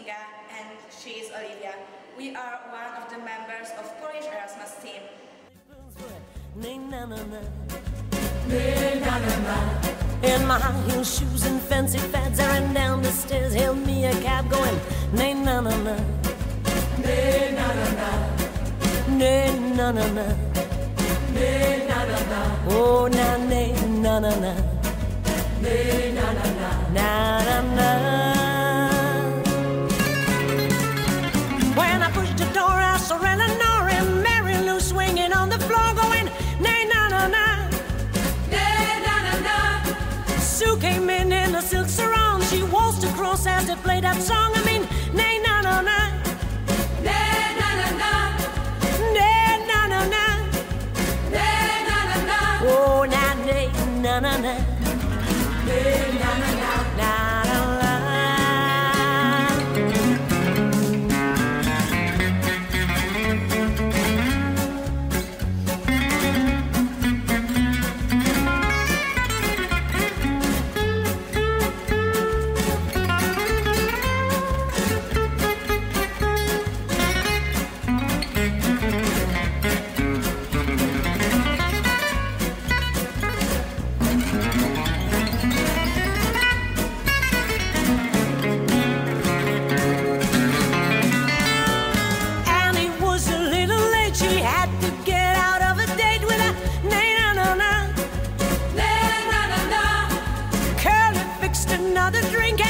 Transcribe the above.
Kinga, and she is Olivia. We are one of the members of Polish Erasmus team. In my high heel shoes and fancy fads, I ran down the stairs, hailed me a cab going, nay na na na, nay na na na, nay na na na, nay na na na, oh na nay na na na, nay na na na, na na na. When I pushed the door, I saw Eleanor and Mary Lou swinging on the floor, going, nay na na na. Sue came in a silk sarong. She waltzed across as they played that song. I mean, nay na na na, nay na na na, nay na na na, nay na na na, oh na nay na na na, nay na na na, na na na. Another drink.